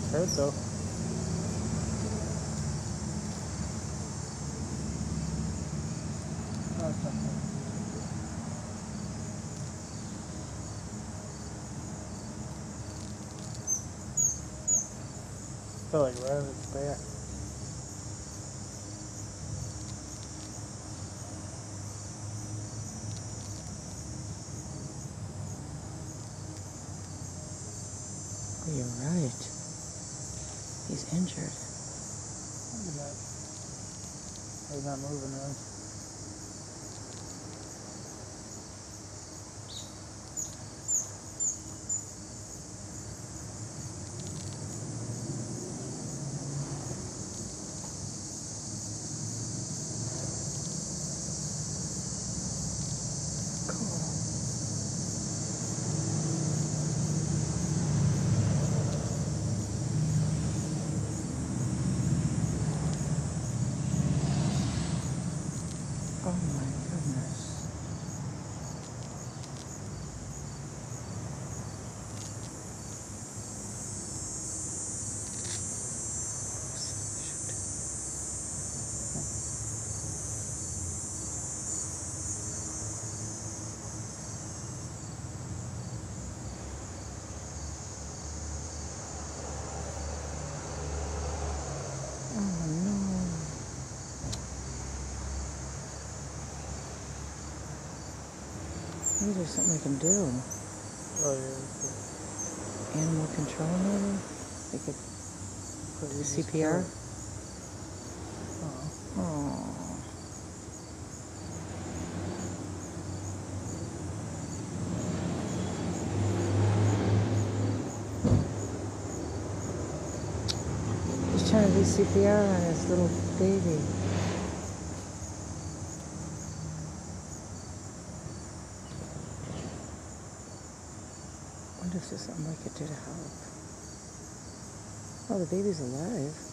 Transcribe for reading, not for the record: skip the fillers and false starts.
Hurt though. No, it's not hurt. I feel like right on its back. Oh, you're right. He's injured. Look at that. He's not moving then. Oh my goodness. Oh no. Maybe there's something we can do. Oh yeah. Animal control maybe? They could But we just CPR? killed. Oh. Oh. He's trying to do CPR on his little baby. I wonder if there's something we could do to help. Oh, the baby's alive.